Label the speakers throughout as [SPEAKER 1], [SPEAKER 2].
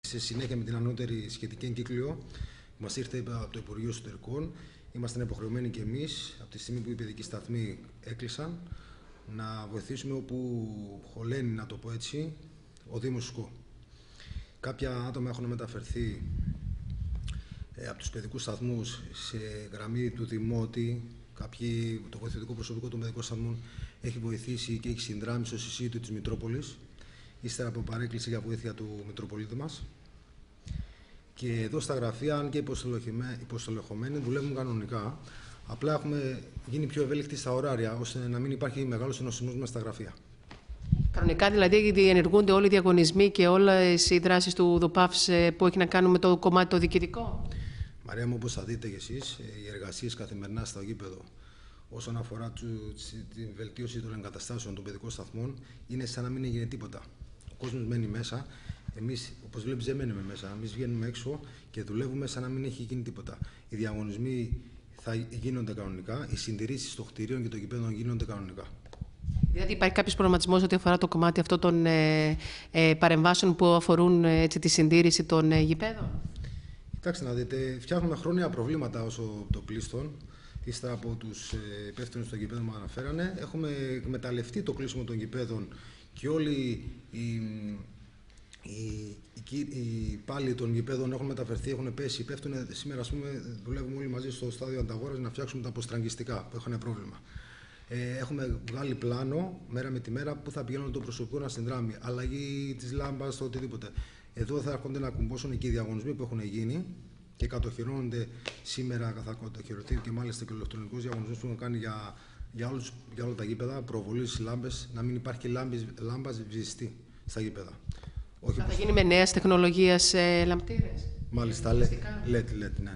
[SPEAKER 1] Σε συνέχεια με την ανώτερη σχετική εγκύκλιο, μας ήρθε από το Υπουργείο Εσωτερικών, ήμασταν υποχρεωμένοι και εμείς, από τη στιγμή που οι παιδικοί σταθμοί έκλεισαν, να βοηθήσουμε όπου χωλαίνει, να το πω έτσι, ο Δήμος Σκό. Κάποια άτομα έχουν μεταφερθεί από τους παιδικούς σταθμούς σε γραμμή του Δημότη. Το βοηθητικό προσωπικό των παιδικών σταθμών έχει βοηθήσει και έχει συνδράμει στο συσίτιο της Μητρόπολης, ύστερα από παρέκκληση για βοήθεια του Μητροπολίτη μας. Και εδώ στα γραφεία, αν και υποστελεχωμένοι, δουλεύουν κανονικά. Απλά έχουμε γίνει πιο ευέλικτοι στα ωράρια, ώστε να μην υπάρχει μεγάλος ενωσισμός μέσα στα γραφεία.
[SPEAKER 2] Κανονικά δηλαδή διενεργούνται όλοι οι διαγωνισμοί και όλες οι δράσεις του ΔΟΠΑΒΣ που έχει να κάνουν με το κομμάτι το διοικητικό.
[SPEAKER 1] Μαρία μου, όπως θα δείτε κι εσείς, οι εργασίες καθημερινά στο γήπεδο όσον αφορά τη βελτίωση των εγκαταστάσεων των παιδικών σταθμών είναι σαν να μην έγινε τίποτα. Ο κόσμος μένει μέσα. Εμείς, όπως βλέπεις, δεν μένουμε μέσα. Εμείς βγαίνουμε έξω και δουλεύουμε σαν να μην έχει γίνει τίποτα. Οι διαγωνισμοί θα γίνονται κανονικά, οι συντηρήσεις των κτηρίων και των γηπέδων γίνονται κανονικά.
[SPEAKER 2] Δηλαδή, υπάρχει κάποιος προγραμματισμός ό,τι αφορά το κομμάτι αυτό των παρεμβάσεων που αφορούν τη συντήρηση των γηπέδων?
[SPEAKER 1] Κοιτάξτε να δείτε, φτιάχνουμε χρόνια προβλήματα όσο το πλήστον. Ύστερα από τους υπεύθυνους των γηπέδων που αναφέρανε, έχουμε εκμεταλλευτεί το κλείσιμο των γηπέδων και όλοι οι υπάλληλοι των γηπέδων έχουν μεταφερθεί, έχουν πέσει, πέφτουν. Σήμερα, ας πούμε, δουλεύουμε όλοι μαζί στο στάδιο Ανταγόρας να φτιάξουμε τα αποστραγγιστικά που έχουν πρόβλημα. Έχουμε βγάλει πλάνο μέρα με τη μέρα που θα πηγαίνουν το προσωπικό να συνδράμει. Αλλαγή της λάμπας, το οτιδήποτε. Εδώ θα έρχονται να κουμπώσουν εκεί οι διαγωνισμοί που έχουν γίνει και κατοχυρώνονται σήμερα. Θα κατοχυρωθεί και μάλιστα και ο ηλεκτρονικός διαγωνισμός που έχουν κάνει για όλα τα γήπεδα. Προβολή στις λάμπες, να μην υπάρχει και λάμπα βυζιστή στα γήπεδα.
[SPEAKER 2] Θα γίνει με νέας τεχνολογίας λαμπτήρες.
[SPEAKER 1] Μάλιστα, LED, ναι.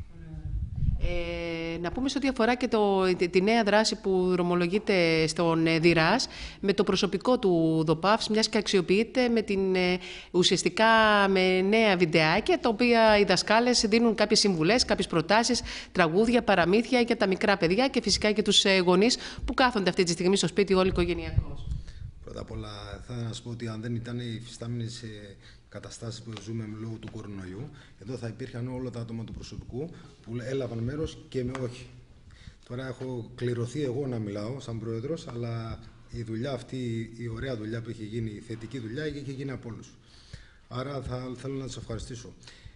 [SPEAKER 2] Να πούμε σε ό,τι αφορά και τη νέα δράση που δρομολογείται στον ΔΙΡΑΣ με το προσωπικό του ΔΟΠΑΒΣ, μιας και αξιοποιείται ουσιαστικά με νέα βιντεάκια, τα οποία οι δασκάλες δίνουν κάποιες συμβουλές, κάποιες προτάσεις, τραγούδια, παραμύθια για τα μικρά παιδιά και φυσικά και τους γονείς που κάθονται αυτή τη στιγμή στο σπίτι όλοι οικογενειακώς.
[SPEAKER 1] Πρώτα απ' όλα θα ήθελα να σας πω ότι αν δεν ήταν οι υφιστάμενες καταστάσεις που ζούμε λόγω του κορονοϊού, εδώ θα υπήρχαν όλα τα άτομα του προσωπικού που έλαβαν μέρος και με όχι. Τώρα έχω κληρωθεί εγώ να μιλάω σαν πρόεδρος, αλλά η δουλειά αυτή, η ωραία δουλειά που έχει γίνει, η θετική δουλειά, έχει γίνει από όλους. Άρα θέλω να σας ευχαριστήσω.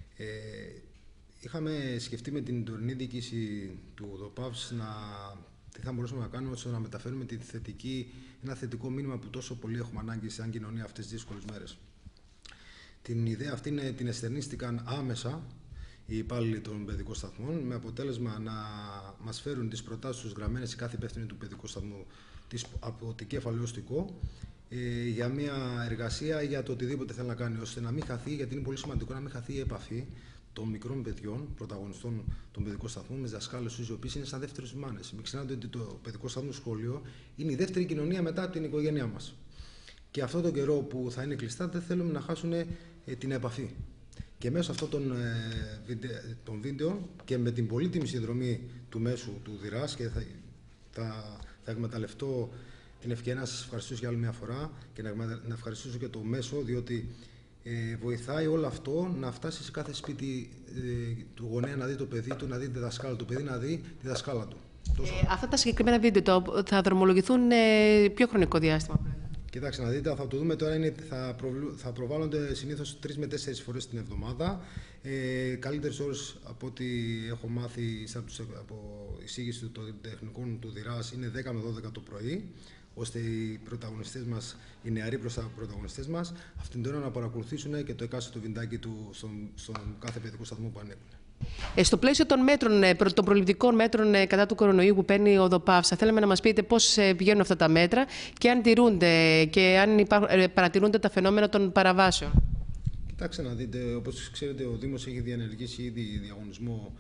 [SPEAKER 1] Είχαμε σκεφτεί με την τωρινή διοίκηση του ΔΟΠΑΒΣ τι θα μπορούσαμε να κάνουμε ώστε να μεταφέρουμε ένα θετικό μήνυμα που τόσο πολύ έχουμε ανάγκη σαν κοινωνία αυτές τις δύσκολες μέρες. Την ιδέα αυτή την εστερνίστηκαν άμεσα οι υπάλληλοι των παιδικών σταθμών, με αποτέλεσμα να μας φέρουν τις προτάσεις τους γραμμένες σε κάθε υπεύθυνη του παιδικού σταθμού από το κέφαλο έως το οικό, για μια εργασία για το οτιδήποτε θέλει να κάνει, ώστε να μην χαθεί, γιατί είναι πολύ σημαντικό να μην χαθεί η επαφή των μικρών παιδιών, πρωταγωνιστών των παιδικών σταθμών, με δασκάλους τους, οι οποίοι είναι σαν δεύτερες μάνες. Μην ξεχνάτε ότι το παιδικό σταθμό σχολείο είναι η δεύτερη κοινωνία μετά από την οικογένειά μας. Και αυτόν τον καιρό που θα είναι κλειστά, δεν θέλουμε να χάσουν την επαφή. Και μέσω αυτών των βίντεο και με την πολύτιμη συνδρομή του μέσου του ΔΙΡΑΣ, και θα εκμεταλλευτώ την ευκαιρία να σας ευχαριστήσω για άλλη μια φορά και να ευχαριστήσω και το μέσο, διότι βοηθάει όλο αυτό να φτάσει σε κάθε σπίτι του γονέα να δει το παιδί του, να δει τη δασκάλα του, το παιδί να δει τη δασκάλα του.
[SPEAKER 2] Αυτά τα συγκεκριμένα βίντεο θα δρομολογηθούν ποιο χρονικό διάστημα?
[SPEAKER 1] Κοιτάξτε να δείτε, θα το δούμε τώρα, θα προβάλλονται συνήθως 3 με 4 φορές την εβδομάδα. Καλύτερες ώρες από ό,τι έχω μάθει από εισήγηση των τεχνικών του ΔΙΡΑΣ είναι 10 με 12 το πρωί, ώστε οι πρωταγωνιστές μας, οι νεαροί πρωταγωνιστές μας, αυτήν την ώρα να παρακολουθήσουν και το εκάστοτε βιντεάκι στον κάθε παιδικό σταθμό που ανέβουν.
[SPEAKER 2] Στο πλαίσιο των των προληπτικών μέτρων κατά του κορονοϊού που παίρνει ο ΔΟΠΑΒΣ, θα θέλαμε να μας πείτε πώς βγαίνουν αυτά τα μέτρα και αν τηρούνται και αν παρατηρούνται τα φαινόμενα των παραβάσεων.
[SPEAKER 1] Κοιτάξτε να δείτε, όπως ξέρετε, ο Δήμος έχει διενεργήσει ήδη διαγωνισμό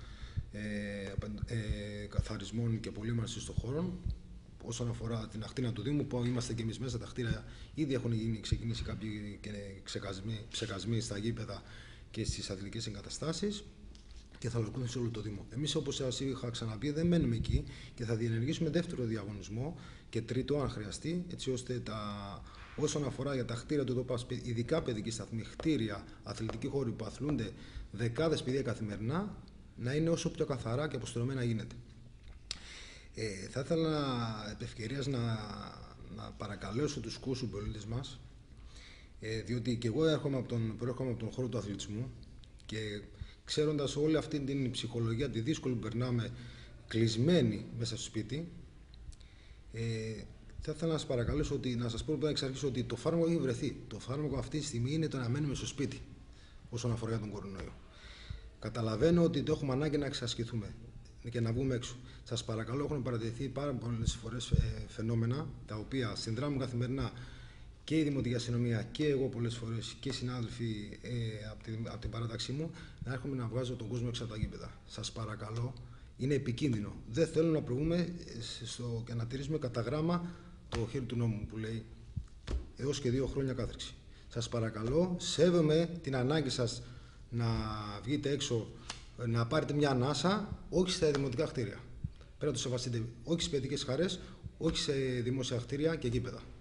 [SPEAKER 1] καθαρισμών και απολύμανσης των χώρων. Όσον αφορά την ακτίνα του Δήμου, που είμαστε και εμείς μέσα, τα κτίρια ήδη έχουν ξεκινήσει κάποιοι ψεκασμοί στα γήπεδα και στις αθλητικές εγκαταστάσεις και θα ολοκληρωθούν σε όλο το Δήμο. Εμείς, όπως σας είχα ξαναπεί, δεν μένουμε εκεί και θα διενεργήσουμε δεύτερο διαγωνισμό και τρίτο, αν χρειαστεί, έτσι ώστε όσον αφορά για τα κτίρια του ΔΟΠΑΒΣ, ειδικά παιδική σταθμή, κτίρια, αθλητικοί χώροι που αθλούνται δεκάδες παιδεία καθημερινά, να είναι όσο πιο καθαρά και αποστηρωμένα γίνεται. Θα ήθελα επ' ευκαιρίας να παρακαλέσω τους δικούς συμπολίτες μας, διότι και εγώ προέρχομαι από τον χώρο του αθλητισμού και ξέροντας όλη αυτή την ψυχολογία, τη δύσκολη που περνάμε κλεισμένοι μέσα στο σπίτι, θα ήθελα να σας παρακαλέσω να σας πω εξ αρχής ότι το φάρμακο έχει βρεθεί. Το φάρμακο αυτή τη στιγμή είναι το να μένουμε στο σπίτι όσον αφορά για τον κορονοϊό. Καταλαβαίνω ότι το έχουμε ανάγκη να εξασκηθούμε και να βγούμε έξω. Σας παρακαλώ, έχουν παρατηρηθεί πάρα πολλές φορές φαινόμενα τα οποία συνδράμουν καθημερινά και η Δημοτική Αστυνομία και εγώ πολλές φορές και οι συνάδελφοι από την παράταξή μου, να έρχομαι να βγάζω τον κόσμο έξω από τα γήπεδα. Σας παρακαλώ, είναι επικίνδυνο. Δεν θέλω να προβούμε και να τηρήσουμε κατά γράμμα το χέρι του νόμου που λέει έως και 2 χρόνια κάθριξη. Σας παρακαλώ, σέβομαι την ανάγκη σας να βγείτε έξω, να πάρετε μια ανάσα, όχι στα δημοτικά κτίρια. Πρέπει να το σεβαστείτε, όχι στις παιδικές χαρές, όχι σε δημόσια κτίρια και γήπεδα.